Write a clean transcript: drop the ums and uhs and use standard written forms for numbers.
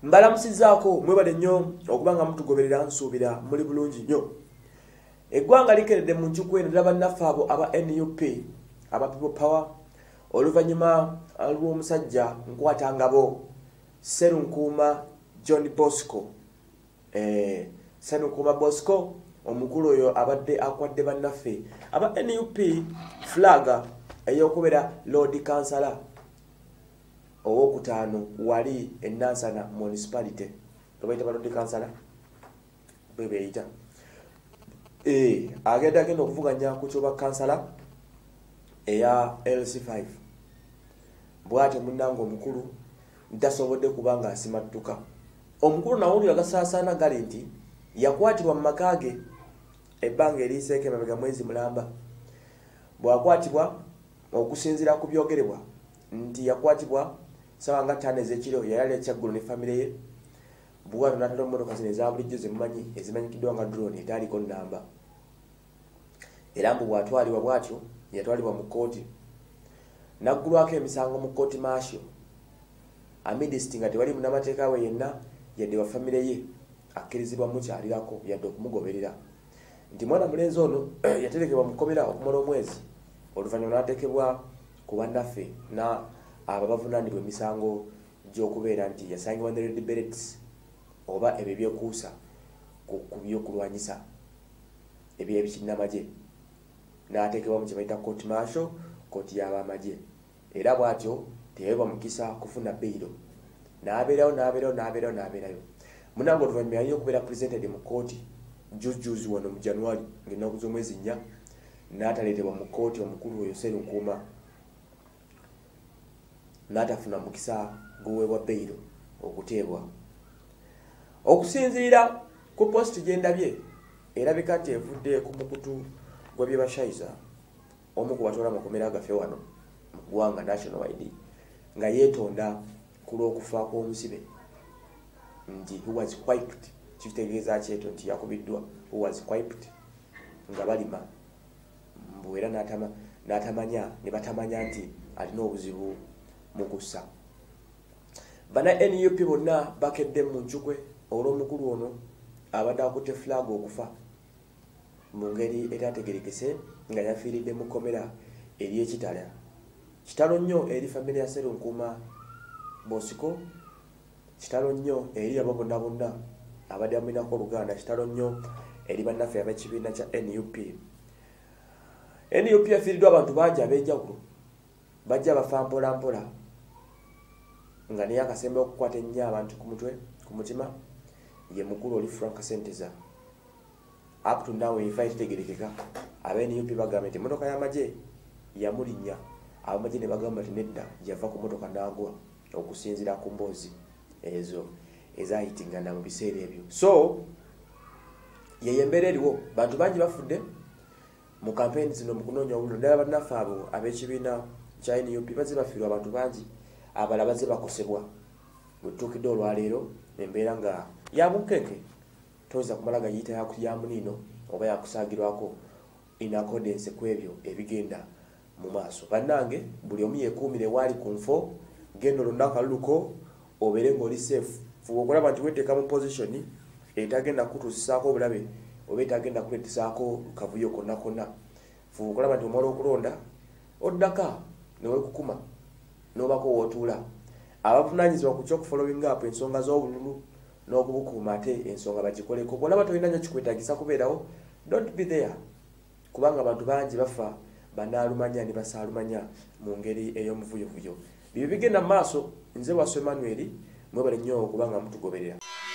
Mbalamusizaako mwebale nnyo okubanga mutugoberera nsuubira muli bulungi nnyo. Eggwanga likeredde mu njuku eno bannaffe abo aba NUP aba People Power oluvannyuma lw'omusajja nkwatangabo Sserunkuuma John Bosco. Sserunkuuma Bosco omukulu oyo abadde akwadde bannaffe aba NUP flag ey'okubeera Lord Councillor owokutaano wali Nansana municipality tobaita Lord Councillor bebeita agenda okuvuganya ku kyoba Councillor eya LC5 bwate munnango omukulu ntasobodde kubanga asimattuka omukulu nawulira gasaasaana gali nti yakwatibwa mu makage ebbanga eriiseeko emabega mwezi mulamba bwakwatibwa okusinziira ku byogerebwa nti yakwatibwa sawa nga 5 ez'ekiro yayali ekyaggulo ne famire ye bwatu n'atala emmotoka zino eza bulijjo zemumanyi ezimanyikiddwa nga drone etaaliko nnamba era mbu bwatwalibwa bwatyo yatwalibwa mu kkooti naggulwako emisango mu kkooti maasho amidisiti nga tewali munnamateeka we yenna yadde wa famire ye akkirizibwa mukyalirako yadde okumugoberera nti mwana mulenzi ono yaterekebwa mu kkomera okumala omwezi oluvannyuma n'ateekebwa ku bannaffe na abo bavunaanibwa emisango gy'okubeera nti yasangibwa ne red berets oba ebyo ebyekuusa ku byokulwanyisa ebyebikinnamagye n'ateekebwa mu kye bayita court martial kooti y'abamagye era bw'atyo teyaweebwa mukisa kufuna beyiro n'abeerayo munange oluvannyuma yali okubeera presented mu kkooti juzi wano mu January ng'ennaku z'omwezi 4 n'ataleetebwa mu kkooti omukulu oyo Sserunkuuma n'atafuna mukisa guweebwa beyiro okuteebwa okusinziira ku post gyendabye erabika nti evudde ku mukutu gw'ebyebashayiza omu ku batwala amakomera gaffe wano mu ggwanga national ID nga yeetonda ku lw'okufa kw'omusibe nti he was wiped kitegeeza kyeto nti yakubiddwa who was wiped nga balima mbu era n'atamanya ne batamanya nti alina obuzibu mu kussa bana NUP bonna bakedde mu njukwe olw'omukulu ono abadde akutte flag okufa mu ngeri etaategerekese nga yafiiridde mu kkomera ery'ekitala kitalo nnyo eri famire ya Sserunkuuma Bosco kitalo nnyo eri abo bonna abadde bamulinako oluganda kitalo nnyo eri bannaffe ab'ekibiina kya NUP yafiiriddwa abantu bangi ab'enjawulo bajja bafa mpolampola nga naye akasembe okukwata ennyo abantu ku mutima ye mukulu oli Frank Senteza up to now enfa ekitegerekeka ab'NUP bagamba nti emmotoka y'amagye yamulinnya abamagye ne bagamba nti nedda yava ku mmotoka n'agwa okusinziira ku mboozi ezo ezayitingana mu biseera ebyo so yeye embeera eriwo bantu bangi bafudde mu kampeyini zino mu kunoonya obululu ddala bannaffe abo ab'ekibiina kya NUP bazze bafiirwa abantu bangi abala bazze bakosebwa bwe tutuukidde olwaleero embeera nga yabukenke toyinza kumala gayita ya muniino oba yakusaagirwako in accordance ku ebyo ebigenda mu maaso bannange buli omu yeekuumire waali ku nfo genda olunaku aluluko obeere ng'oli safe fuba okulaba nti weteeka mu position etagenda kutuusisaako obulabe oba etagenda kuleetisaako kavuyo konna fuba okulaba nti omala okulonda oddaka newekukuma n'obako wootuula abavunaanyizibwa ku kyokufollowing up ensonga z'obululu n'okubukuuma ate ensonga bagikoleko bw'olaba tolina nnyo kikwetagisa kubeerawo don't be there kubanga abantu bangi bafa banaalumanya ne basaalumanya mu ngeri ey'omuvuyovuyo bibyo bigenda mu maaso nze Wasswa Emmanuel mwebale nnyo okubanga mutugoberera